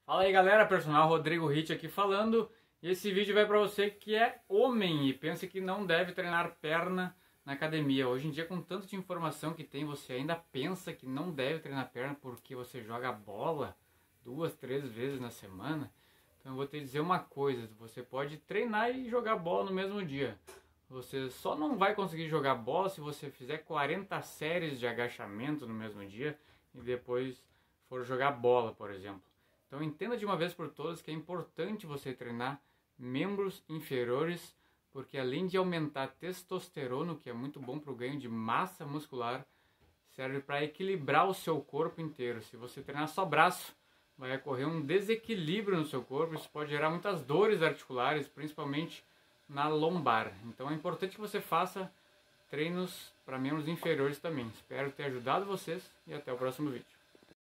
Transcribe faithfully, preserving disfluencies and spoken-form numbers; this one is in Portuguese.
Fala aí galera, personal Rodrigo Ritt aqui falando, e esse vídeo vai para você que é homem e pensa que não deve treinar perna na academia. Hoje em dia, com tanto de informação que tem, você ainda pensa que não deve treinar perna porque você joga bola duas, três vezes na semana. Então eu vou te dizer uma coisa, você pode treinar e jogar bola no mesmo dia. Você só não vai conseguir jogar bola se você fizer quarenta séries de agachamento no mesmo dia e depois for jogar bola, por exemplo. Então entenda de uma vez por todas que é importante você treinar membros inferiores, porque além de aumentar a testosterona, que é muito bom para o ganho de massa muscular, serve para equilibrar o seu corpo inteiro. Se você treinar só braço, vai ocorrer um desequilíbrio no seu corpo, isso pode gerar muitas dores articulares, principalmente na lombar. Então é importante que você faça treinos para membros inferiores também. Espero ter ajudado vocês e até o próximo vídeo.